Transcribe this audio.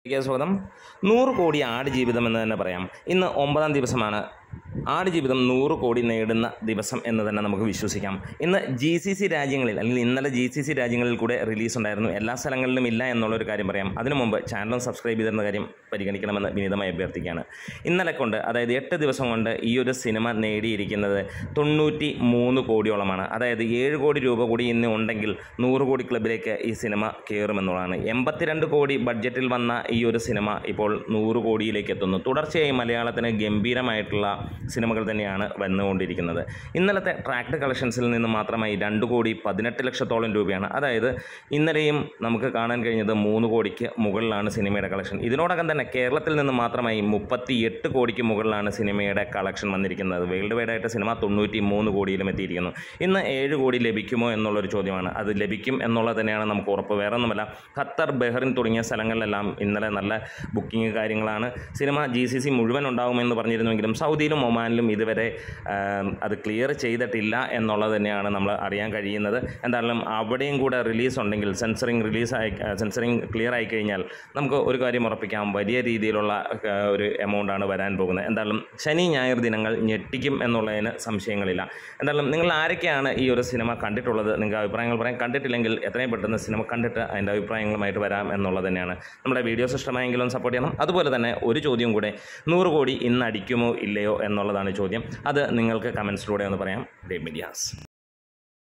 സ്വാഗതം. 100 കോടി ആടുജീവിതം എന്ന് തന്നെ പറയാം. ഇന്ന് 9ാം ദിവസമാണ്. ആടുജീവിതം 100 കോടി നേടുന്ന ദിവസം എന്ന് തന്നെ നമുക്ക് വിശ്വസിക്കാം. ഇന്ന് GCC രാജ്യങ്ങളിൽ അല്ലെങ്കിൽ ഇന്നലെ GCC രാജ്യങ്ങളിൽ കൂടെ റിലീസ് ഉണ്ടായിരുന്നു. എല്ലാ സ്ഥലങ്ങളിലും ഇല്ല എന്നുള്ളൊരു കാര്യം പറയാം. അതിനു മുമ്പ് ചാനലും സബ്സ്ക്രൈബ് ചെയ്തിരുന്ന കാര്യം പരിഗണിക്കണമെന്ന് വിനീതമായി അഭ്യർത്ഥിക്കുകയാണ്. ഇന്നലെ കൊണ്ട്, അതായത് 8 ദിവസം കൊണ്ട് ഈ ഒരു സിനിമ നേടിയിരിക്കുന്നത് 93 കോടിയോളമാണ്. അതായത് 7 കോടി രൂപ കൂടി ഇന്ന് ഉണ്ടെങ്കിൽ 100 കോടി ക്ലബിലേക്ക് ഈ സിനിമ കയറുമെന്നുള്ളതാണ്. 82 കോടി ബഡ്ജറ്റിൽ വന്ന ഈ ഒരു സിനിമ ഇപ്പോൾ 100 കോടിയിലേക്ക് എത്തുന്നു. തുടർച്ചയായി മലയാളത്തിന് ഗംഭീരമായിട്ടുള്ള സിനിമകൾ തന്നെയാണ് വന്നുകൊണ്ടിരിക്കുന്നത്. ഇന്നലത്തെ ട്രാക്ട് കളക്ഷൻസിൽ നിന്ന് മാത്രമായി 2 കോടി 18 ലക്ഷത്തോളം രൂപയാണ്. അതായത് ഇന്നലെയും നമുക്ക് കാണാൻ കഴിഞ്ഞത് 3 കോടിക്ക് മുകളിലാണ് സിനിമയുടെ കളക്ഷൻ. ഇതിനോടകം തന്നെ കേരളത്തിൽ നിന്ന് മാത്രമായി 38 കോടിക്ക് മുകളിലാണ് സിനിമയുടെ കളക്ഷൻ വന്നിരിക്കുന്നത്. വേൾഡ് വൈഡായിട്ട് സിനിമ 93 കോടിയിലും എത്തിയിരിക്കുന്നു. ഇന്ന് 7 കോടി ലഭിക്കുമോ എന്നുള്ളൊരു ചോദ്യമാണ്. അത് ലഭിക്കും എന്നുള്ളത് തന്നെയാണ് നമുക്ക് ഉറപ്പ്. വേറൊന്നുമല്ല, ഖത്തർ, ബഹ്റിൻ തുടങ്ങിയ സ്ഥലങ്ങളിലെല്ലാം ഇന്നലെ നല്ല ബുക്കിംഗ് കാര്യങ്ങളാണ്. സിനിമ GCC മുഴുവൻ ഉണ്ടാകുമെന്ന് പറഞ്ഞിരുന്നുവെങ്കിലും സൗദിയിലും ഒമാനിലും ഇതുവരെ അത് ക്ലിയർ ചെയ്തിട്ടില്ല എന്നുള്ളത് തന്നെയാണ് നമ്മൾ അറിയാൻ കഴിയുന്നത്. എന്തായാലും അവിടെയും കൂടെ റിലീസ് ഉണ്ടെങ്കിൽ, സെൻസറിങ് ക്ലിയർ ആയി കഴിഞ്ഞാൽ നമുക്ക് ഒരു കാര്യം ഉറപ്പിക്കാം, വലിയ രീതിയിലുള്ള ഒരു എമൗണ്ടാണ് വരാൻ പോകുന്നത്. എന്തായാലും ശനി ഞായർ ദിനങ്ങൾ ഞെട്ടിക്കും എന്നുള്ളതിന് സംശയങ്ങളില്ല. എന്തായാലും നിങ്ങൾ ആരൊക്കെയാണ് ഈ ഒരു സിനിമ കണ്ടിട്ടുള്ളത്? നിങ്ങൾക്ക് അഭിപ്രായങ്ങൾ പറയാം. കണ്ടിട്ടില്ലെങ്കിൽ എത്രയും പെട്ടെന്ന് സിനിമ കണ്ടിട്ട് അതിൻ്റെ അഭിപ്രായങ്ങളുമായിട്ട് വരാം എന്നുള്ളത് തന്നെയാണ്. നമ്മുടെ വീഡിയോസ് ഇഷ്ടമായെങ്കിലും സപ്പോർട്ട് ചെയ്യണം. അതുപോലെ തന്നെ ഒരു ചോദ്യം കൂടെ, 100 കോടി ഇന്ന് അടിക്കുമോ ഇല്ലയോ എന്നുള്ളതാണ് ചോദ്യം. അത് നിങ്ങൾക്ക് കമൻസിലൂടെ ഒന്ന് പറയാം. Day medias.